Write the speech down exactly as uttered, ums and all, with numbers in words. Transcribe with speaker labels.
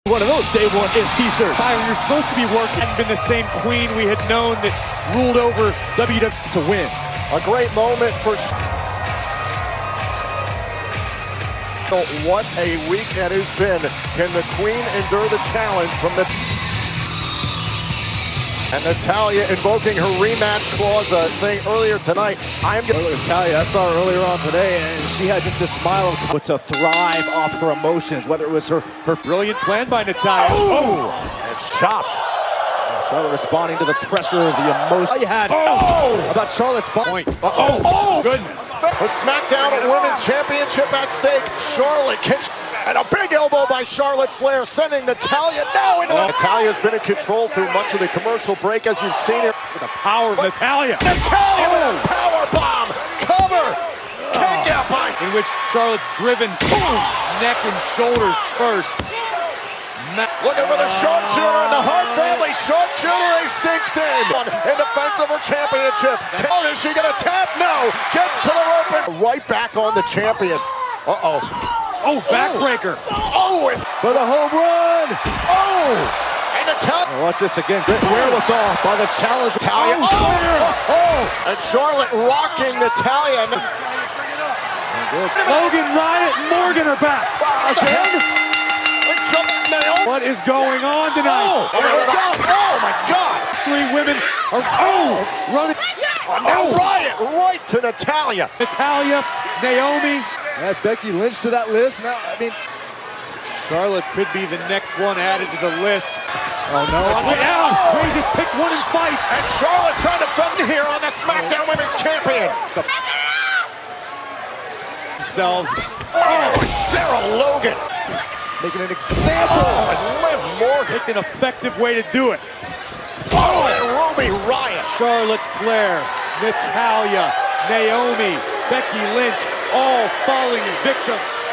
Speaker 1: One of those day one is t-shirts.
Speaker 2: Byron, you're supposed to be working. Hadn't been the same queen we had known that ruled over W W E
Speaker 1: to win.
Speaker 3: A great moment for. What a week that has been. Can the queen endure the challenge from the? And Natalya invoking her rematch clause, uh, saying earlier tonight, I am going
Speaker 1: to Natalya, I saw her earlier on today, and she had just a smile of to thrive off her emotions, whether it was her, her
Speaker 2: brilliant plan by Natalya.
Speaker 3: Oh! And chops.
Speaker 1: Charlotte responding to the pressure of the emotion. You had
Speaker 3: oh!
Speaker 1: How about Charlotte's point.
Speaker 3: Uh oh! Oh!
Speaker 2: Goodness.
Speaker 3: A SmackDown Women's Championship at stake. Charlotte kicks. And a big elbow by Charlotte Flair, sending Natalya now into oh. Natalya's been in control through much of the commercial break, as you've seen her.
Speaker 2: The power of but Natalya.
Speaker 3: Natalya oh. with a power bomb. Cover. Oh. Kick out by.
Speaker 2: In which Charlotte's driven boom, neck and shoulders first.
Speaker 3: Ma Looking for the sharpshooter in the Hart family. Sharpshooter is cinched in. In defense of her championship. Oh, is she going to tap? No. Gets to the rope and right back on the champion. Uh-oh.
Speaker 2: Oh, backbreaker.
Speaker 3: Oh, and
Speaker 1: for the home run.
Speaker 3: Oh, and Natalya.
Speaker 1: Oh, watch this again. Good wherewithal by the challenger.
Speaker 3: Natalya. Oh, oh, oh, and Charlotte rocking Natalya.
Speaker 2: Logan, Riot, and Morgan are back.
Speaker 3: Again?
Speaker 2: What is going on tonight?
Speaker 3: Oh, oh my God.
Speaker 2: Three women are oh, running.
Speaker 3: Oh, now Riot right to Natalya.
Speaker 2: Natalya, Naomi.
Speaker 1: Add Becky Lynch to that list. Now, I mean,
Speaker 2: Charlotte could be the next one added to the list.
Speaker 1: Oh no!
Speaker 2: Watch out! Ray just pick one and fight.
Speaker 3: And Charlotte's trying to fend here on the SmackDown Women's Champion.
Speaker 2: Themselves.
Speaker 3: Oh, and Sarah Logan
Speaker 1: making an example.
Speaker 3: Oh, and Liv Morgan.
Speaker 2: Picked an effective way to do it.
Speaker 3: Oh, and Ruby Riott.
Speaker 2: Charlotte Flair, Natalya, Naomi, Becky Lynch, all falling victim